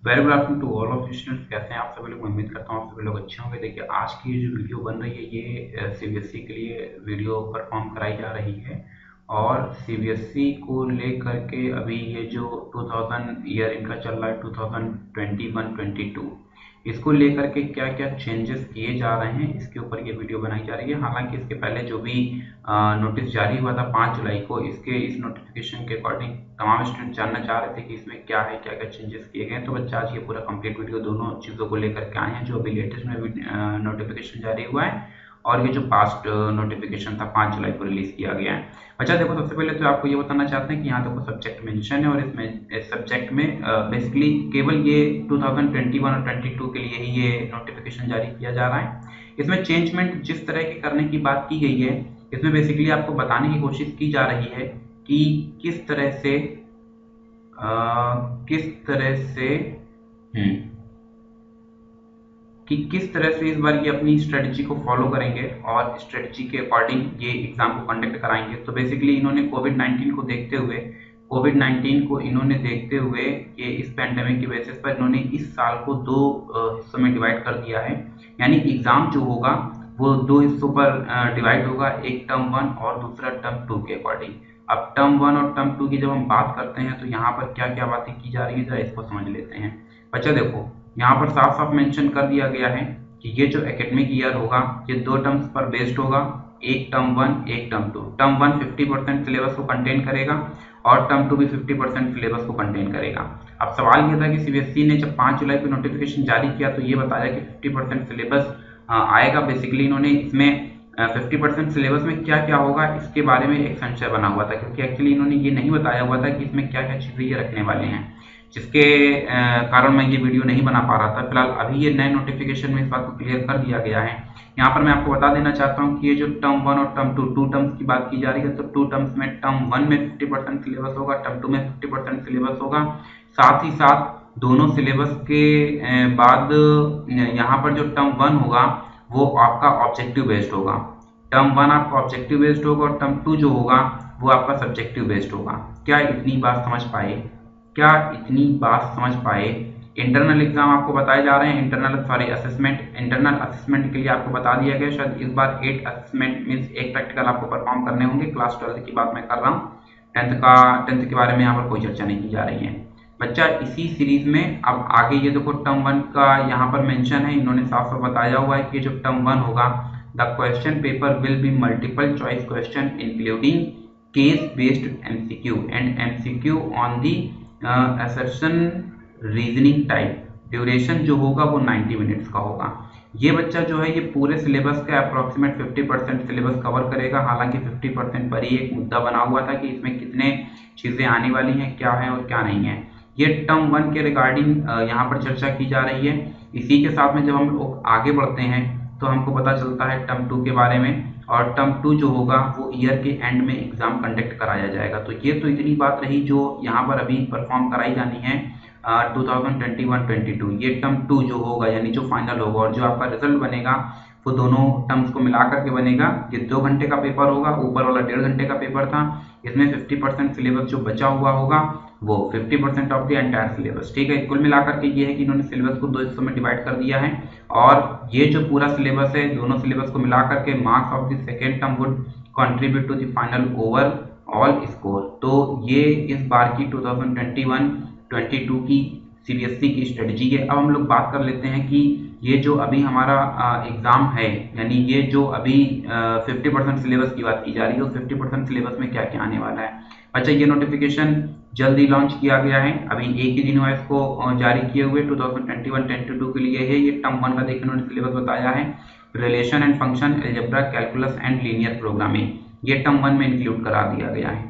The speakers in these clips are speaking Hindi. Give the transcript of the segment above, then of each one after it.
Very good afternoon to all of students. कैसे हैं आप सभी लोग? मैं उम्मीद करता हूँ आप सभी लोग अच्छे होंगे। देखिए, आज की ये जो वीडियो बन रही है ये सीबीएसई के लिए वीडियो परफॉर्म कराई जा रही है। और सीबीएसई को लेकर के अभी ये जो 2000 ईयर इनका चल रहा है 2021-22, इसको लेकर के क्या क्या चेंजेस किए जा रहे हैं इसके ऊपर ये वीडियो बनाई जा रही है। हालांकि इसके पहले जो भी नोटिस जारी हुआ था 5 जुलाई को, इसके इस नोटिफिकेशन के अकॉर्डिंग तमाम स्टूडेंट जानना चाह रहे थे कि इसमें क्या है, क्या क्या चेंजेस किए गए। तो बच्चा आज ये पूरा कंप्लीट वीडियो दोनों चीज़ों को लेकर के आए हैं, जो अभी लेटेस्ट में नोटिफिकेशन जारी हुआ है और ये जो पास्ट नोटिफिकेशन था 5 जुलाई को रिलीज किया गया है। अच्छा देखो, सबसे पहले तो आपको ये बताना चाहते हैं कि यहाँ देखो सब्जेक्ट मेंशन है और इसमें इस सब्जेक्ट में बेसिकली केवल ये 2021 और 22 के लिए ही ये नोटिफिकेशन जारी किया जा रहा है। इसमें चेंजमेंट जिस तरह की करने की बात की गई है, इसमें बेसिकली आपको बताने की कोशिश की जा रही है कि किस तरह से किस तरह से इस बार ये अपनी स्ट्रेटजी को फॉलो करेंगे और स्ट्रेटजी के अकॉर्डिंग ये एग्जाम को कंडक्ट कराएंगे। तो बेसिकली इन्होंने कोविड-19 को देखते हुए ये इस पैंडेमिक के बेसिस पर इन्होंने इस साल को दो हिस्सों में डिवाइड कर दिया है। यानी एग्जाम जो होगा वो दो हिस्सों पर डिवाइड होगा, एक टर्म 1 और दूसरा टर्म 2 के अकॉर्डिंग। अब टर्म 1 और टर्म 2 की जब हम बात करते हैं तो यहाँ पर क्या क्या बातें की जा रही है, जरा इसको समझ लेते हैं। बच्चा देखो, यहाँ पर साफ साफ मेंशन कर दिया गया है कि ये जो एकेडमिक ईयर होगा ये दो टर्म्स पर बेस्ड होगा, एक टर्म 1 एक टर्म 2। टर्म 1 50% सिलेबस को कंटेन करेगा और टर्म 2 भी 50% सिलेबस को कंटेन करेगा। अब सवाल ये था कि सीबीएसई ने जब 5 जुलाई को नोटिफिकेशन जारी किया तो ये बताया कि 50% सिलेबस आएगा। बेसिकली इन्होंने इसमें 50% सिलेबस में क्या क्या होगा इसके बारे में एक संशय बना हुआ था, क्योंकि एक्चुअली इन्होंने ये नहीं बताया हुआ था कि इसमें क्या क्या चीज़ें ये रखने वाले हैं, जिसके कारण मैं ये वीडियो नहीं बना पा रहा था। फिलहाल अभी ये नए नोटिफिकेशन में इस बात को क्लियर कर दिया गया है। यहाँ पर मैं आपको बता देना चाहता हूँ कि ये जो टर्म 1 और टर्म 2 टर्म्स की बात की जा रही है, तो 2 टर्म्स में टर्म 1 में 50% सिलेबस होगा, टर्म 2 में 50% सिलेबस होगा। साथ ही साथ दोनों सिलेबस के बाद यहाँ पर जो टर्म 1 होगा वो आपका ऑब्जेक्टिव बेस्ड होगा, टर्म 1 आपका ऑब्जेक्टिव बेस्ड होगा और टर्म 2 जो होगा वो आपका सब्जेक्टिव बेस्ड होगा। क्या इतनी बात समझ पाए? इंटरनल एग्जाम आपको बताए जा रहे हैं, इंटरनल असेसमेंट के लिए आपको बता दिया गया। शायद इस बार 8 असेसमेंट मींस एक प्रैक्टिकल आपको परफॉर्म करने होंगे। क्लास 12 की बात मैं कर रहा हूँ, 10th के बारे में यहाँ पर कोई चर्चा नहीं की जा रही है। बच्चा इसी सीरीज में अब आगे ये देखो टर्म 1 का यहाँ पर मेंशन है, इन्होंने साफ साफ बताया हुआ है कि जो टर्म 1 होगा, the question paper will be multiple choice question including case based MCQ and MCQ on the assertion reasoning type. Duration जो होगा वो 90 मिनट्स का होगा। ये बच्चा जो है ये पूरे सिलेबस का अप्रॉक्सीमेट 50% सिलेबस कवर करेगा। हालांकि 50% पर ही एक मुद्दा बना हुआ था कि इसमें कितने चीज़ें आने वाली हैं, क्या है और क्या नहीं है। ये टर्म 1 के रिगार्डिंग यहाँ पर चर्चा की जा रही है। इसी के साथ में जब हम लोग आगे बढ़ते हैं तो हमको पता चलता है टर्म 2 के बारे में, और टर्म 2 जो होगा वो ईयर के एंड में एग्जाम कंडक्ट कराया जाएगा। तो ये तो इतनी बात रही जो यहाँ पर अभी परफॉर्म कराई जानी है 2021-22। ये टर्म 2 जो होगा यानी जो फाइनल होगा, और जो आपका रिजल्ट बनेगा वो दोनों टर्म्स को मिला करके बनेगा। ये 2 घंटे का पेपर होगा, ऊपर वाला 1.5 घंटे का पेपर था। इसमें 50% सिलेबस जो बचा हुआ होगा वो 50% ऑफ द एंटायर सिलेबस। ठीक है, कुल मिलाकर के ये है कि इन्होंने सिलेबस को 2 हिस्सों में डिवाइड कर दिया है, और ये जो पूरा सिलेबस है दोनों सिलेबस को मिलाकर के marks of the second term would contribute to the final overall score. तो ये इस बार की 2021-22 की सीबीएसई की स्ट्रेटजी है। अब हम लोग बात कर लेते हैं कि ये जो अभी हमारा एग्जाम है, यानी ये जो अभी 50% सिलेबस की बात की जा रही है, उस 50% सिलेबस में क्या क्या आने वाला है। अच्छा, ये नोटिफिकेशन जल्दी लॉन्च किया गया है, अभी एक ही दिन हुआ इसको जारी किए हुए 2021-22 के लिए है। ये टर्म 1 का देखिए उन्होंने सिलेबस बताया है, relation and function, algebra, calculus and linear programming, ये टर्म 1 में इंक्लूड करा दिया गया है।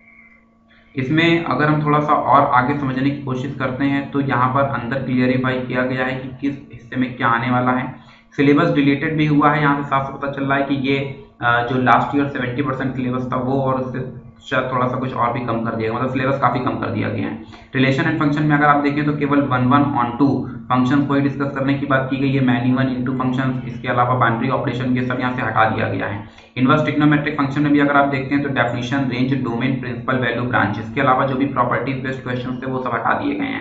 इसमें अगर हम थोड़ा सा और आगे समझने की कोशिश करते हैं तो यहाँ पर अंदर क्लियरिफाई किया गया है कि किस हिस्से में क्या आने वाला है। सिलेबस डिलीटेड भी हुआ है, यहाँ से साफ साफ पता चल रहा है कि ये जो लास्ट ईयर 70% सिलेबस था वो, और उससे शायद थोड़ा सा कुछ और भी कम कर दिया गया, मतलब सिलेबस काफी कम कर दिया गया है। रिलेशन एंड फंक्शन में अगर आप देखें तो केवल 1-1-on-2 फंक्शन को ही डिस्कस करने की बात की गई है, मैनी वन इंटू फंक्शन, इसके अलावा बाइनरी ऑपरेशन ये सब यहाँ से हटा दिया गया है। इनवर्स ट्रिग्नोमेट्रिक फंक्शन में भी अगर आप देखते हैं तो definition, range, domain, principal value, branch, इसके अलावा जो भी प्रॉपर्टीज बेस्ड क्वेश्चन थे वो सब हटा दिए गए हैं।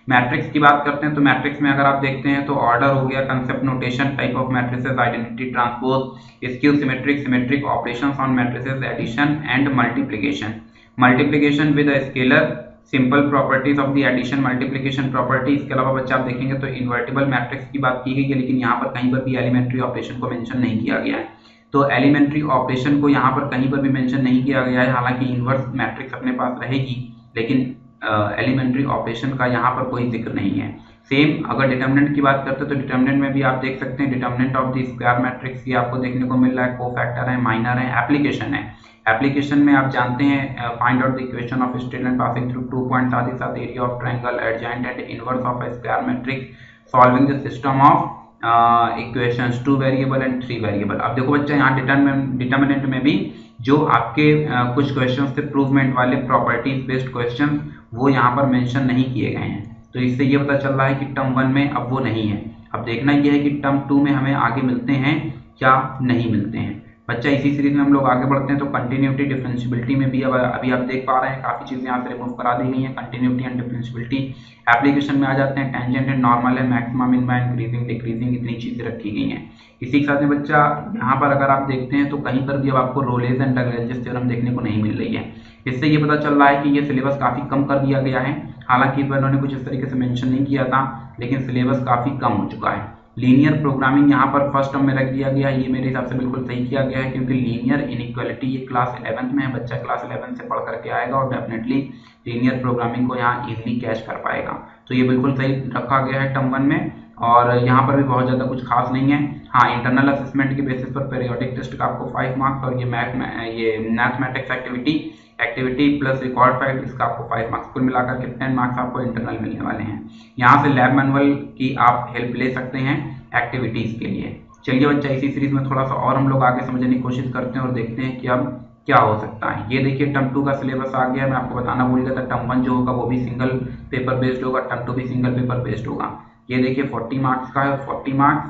मैट्रिक्स की बात करते हैं तो मैट्रिक्स में अगर आप देखते हैं तो ऑर्डर हो गया, concept, notation, type of matrices, identity, transpose, skew, symmetric, symmetric operations on matrices, addition and multiplication. Multiplication with a scalar, simple properties of the addition multiplication property. इसके अलावा बच्चा आप देखेंगे तो इन्वर्टिबल मैट्रिक्स की बात की गई है, लेकिन यहाँ पर कहीं पर भी एलिमेंट्री ऑपरेशन को मेंशन नहीं किया गया है। तो एलिमेंट्री ऑपरेशन को यहाँ पर कहीं पर भी मेंशन नहीं किया गया है, हालांकि इनवर्स मैट्रिक्स अपने पास रहेगी, लेकिन एलिमेंट्री ऑपरेशन का यहाँ पर कोई जिक्र नहीं है। सेम अगर डिटर्मिनेंट की बात करते हैं तो डिटर्मिनेंट में भी आप देख सकते हैं determinant of the square matrix ये आपको देखने को मिल रहा है, कोफैक्टर है, माइनर है, एप्लीकेशन है। एप्लीकेशन में आप जानते हैं find out the equation of straight line passing through 2 point, साथ ही साथ area of triangle, adjoint and inverse of a square matrix, solving the system of equations 2 variable and 3 variable. अब देखो बच्चा यहाँ डिटर्मिनेंट में भी जो आपके कुछ क्वेश्चंस थे प्रूवमेंट वाले, प्रॉपर्टीज बेस्ड क्वेश्चंस, वो यहाँ पर मेंशन नहीं किए गए हैं। तो इससे ये पता चल रहा है कि टर्म 1 में अब वो नहीं है। अब देखना ये है कि टर्म 2 में हमें आगे मिलते हैं क्या नहीं मिलते हैं। बच्चा इसी सीरीज में हम लोग आगे बढ़ते हैं तो कंटिन्यूटी, डिफरेंशियबिलिटी में भी अभी आप देख पा रहे हैं काफी चीजें यहाँ से रिमूव करा दी गई हैं, कंटिन्यूटी एंड डिफरेंशियबिलिटी। एप्लीकेशन में आ जाते हैं, टेंजेंट एंड नॉर्मल है, मैक्सिमम, मिनिमम, इंक्रीजिंग, डिक्रीजिंग, इतनी चीजें रखी गई हैं। इसी के साथ में बच्चा यहाँ पर अगर आप देखते हैं तो कहीं पर भी अब आपको रोलेज एंड लैग्रेंज थ्योरम देखने को नहीं मिल रही है। इससे ये पता चल रहा है कि ये सिलेबस काफी कम कर दिया गया है। हालांकि इस बार उन्होंने कुछ इस तरीके से मेंशन नहीं किया था, लेकिन सिलेबस काफी कम हो चुका है। लीनियर प्रोग्रामिंग यहाँ पर फर्स्ट टर्म में रख दिया गया है, ये मेरे हिसाब से बिल्कुल सही किया गया है, क्योंकि लीनियर इनइक्वालिटी ये क्लास 11th में है, बच्चा क्लास 11 से पढ़ करके आएगा और डेफिनेटली लीनियर प्रोग्रामिंग को यहाँ इजीली कैच कर पाएगा। तो ये बिल्कुल सही रखा गया है टर्म 1 में, और यहाँ पर भी बहुत ज़्यादा कुछ खास नहीं है। हाँ, इंटरनल असेसमेंट के बेसिस पर पीरियोडिक टेस्ट का आपको 5 मार्क्स, और ये mathematics activity plus record file, इसका आपको 5 मार्क्स, कुल मिलाकर के 10 मार्क्स आपको इंटरनल मिलने वाले हैं। यहाँ से लैब मैनुअल की आप हेल्प ले सकते हैं एक्टिविटीज के लिए। चलिए बच्चा इसी सीरीज में थोड़ा सा और हम लोग आगे समझने की कोशिश करते हैं और देखते हैं कि अब क्या हो सकता है। ये देखिए टर्म 2 का सिलेबस आ गया है। मैं आपको बताना भूल गया था, टर्म 1 जो होगा वो भी सिंगल पेपर बेस्ड होगा, टर्म 2 भी सिंगल पेपर बेस्ड होगा। ये देखिए 40 मार्क्स का है, 40 मार्क्स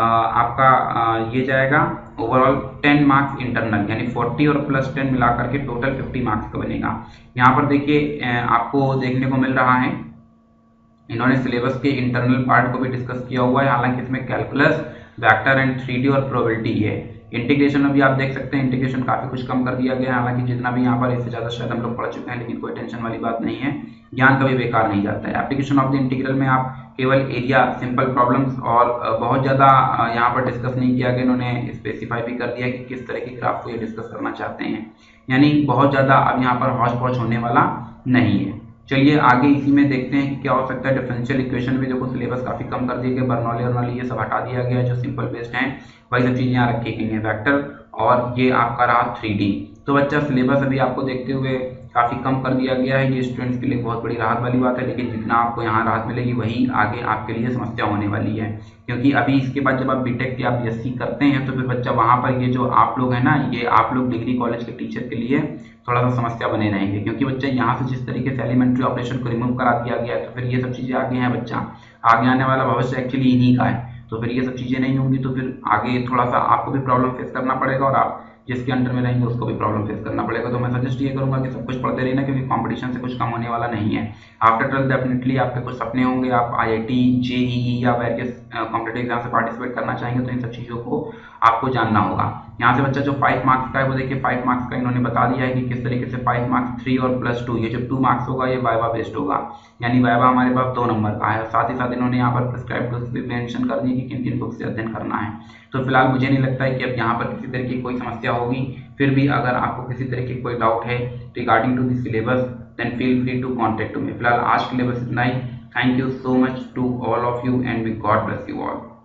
आपका ये जाएगा ओवरऑल 10 मार्क्स इंटरनल, यानी 40 और प्लस 10 मिलाकर के टोटल 50 मार्क्स का बनेगा। यहाँ पर देखिए आपको देखने को मिल रहा है इन्होंने सिलेबस के इंटरनल पार्ट को भी डिस्कस किया हुआ है। हालांकि इसमें कैलकुलस, वेक्टर एंड 3D और प्रोबेबिलिटी है। इंटीग्रेशन में भी आप देख सकते हैं इंटीग्रेशन काफी कुछ कम कर दिया गया है, हालांकि जितना भी यहाँ पर इससे ज्यादा शायद हम लोग पढ़ चुके हैं, लेकिन कोई टेंशन वाली बात नहीं है, ज्ञान कभी बेकार नहीं जाता है। एप्लीकेशन ऑफ द इंटीग्रल में आप केवल एरिया, सिंपल प्रॉब्लम्स और बहुत ज्यादा यहाँ पर डिस्कस नहीं किया गया। इन्होंने स्पेसिफाई भी कर दिया कि किस तरह के ग्राफ को ये डिस्कस करना चाहते हैं, यानी बहुत ज्यादा अब यहाँ पर हौच पौच होने वाला नहीं है। चलिए आगे इसी में देखते हैं कि क्या हो सकता है। डिफरेंशियल इक्वेशन में देखो सिलेबस काफी कम कर दिए गए, बर्नौली और ये सब हटा दिया गया, जो सिंपल बेस्ड हैं वही सब चीजें यहाँ रखी गई हैं, वेक्टर और ये आपका रहा 3D। तो बच्चा सिलेबस अभी आपको देखते हुए काफी कम कर दिया गया है, ये स्टूडेंट्स के लिए बहुत बड़ी राहत वाली बात है, लेकिन जितना आपको यहाँ राहत मिलेगी वही आगे आपके लिए समस्या होने वाली है। क्योंकि अभी इसके बाद जब आप बीटेक या बीएससी करते हैं तो फिर बच्चा वहाँ पर ये जो आप लोग हैं ना, ये आप लोग डिग्री कॉलेज के टीचर के लिए थोड़ा सा समस्या बने रहेंगे, क्योंकि बच्चा यहाँ से जिस तरीके से एलिमेंट्री ऑपरेशन को रिमूव करा दिया गया है, तो फिर ये सब चीजें आगे हैं बच्चा, आगे आने वाला भविष्य एक्चुअली इन्हीं का है। तो फिर ये सब चीजें नहीं होंगी तो फिर आगे थोड़ा सा आपको भी प्रॉब्लम फेस करना पड़ेगा, और आप जिसके अंडर में रहेंगे उसको भी प्रॉब्लम फेस करना पड़ेगा। तो मैं सजेस्ट ये करूंगा कि सब कुछ पढ़ते रहना, क्योंकि कंपटीशन से कुछ कम होने वाला नहीं है। आफ्टर 12 डेफिनेटली आपके कुछ सपने होंगे, आप IIT, JEE या वेरियस कॉम्पिटिटिव एग्जाम से पार्टिसिपेट करना चाहेंगे, तो इन सब चीज़ों को आपको जानना होगा। यहाँ से बच्चा जो 5 मार्क्स का है वो देखिए 5 मार्क्स का इन्होंने बता दिया है कि किस तरीके से 5 मार्क्स 3 और +2, ये जो 2 मार्क्स होगा ये वाइवा बेस्ड होगा, यानी वाइवा हमारे पास 2 नंबर का है। साथ ही साथ इन्होंने यहाँ पर प्रिस्क्राइब बुक्स भी मेंशन कर दी कि किन किन बुक्स से अध्ययन करना है। तो फिलहाल मुझे नहीं लगता है कि अब यहाँ पर किसी तरह की कोई समस्या होगी। फिर भी अगर आपको किसी तरह की कोई डाउट है regarding to the syllabus, then feel free to contact me. फिलहाल आज के लिए बस इतना ही। Thank you so much to all of you and we God bless you all.